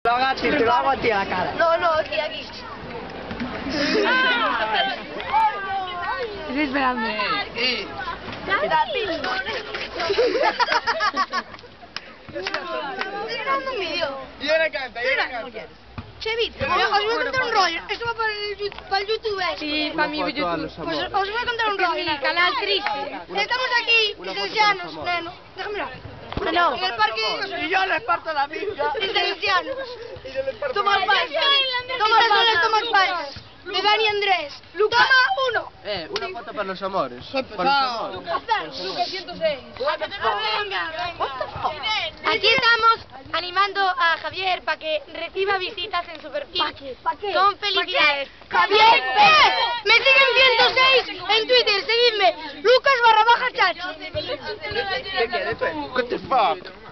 Te lo hago a ti a la cara. No, aquí. Estoy esperando. Estoy grabando un vídeo. Y ahora canta. Chevito, os voy a contar un rollo. Esto va para el YouTube. Sí, para mi YouTube. Pues os voy a contar un rollo. Mi canal triste. Estamos aquí, licencianos. Déjame ver. No. En el parque. Y yo les parto la pinga. Licencianos. Tomás Paisas. Tomás Paisas. De Dani Andrés. Toma uno. Una foto para los amores. Lucas 106. Venga. Aquí estamos animando a Javier para que reciba visitas en su perfil. Con felicidades. Javier, me siguen 106 en Twitter, seguidme. Lucas _Chachi. What the fuck?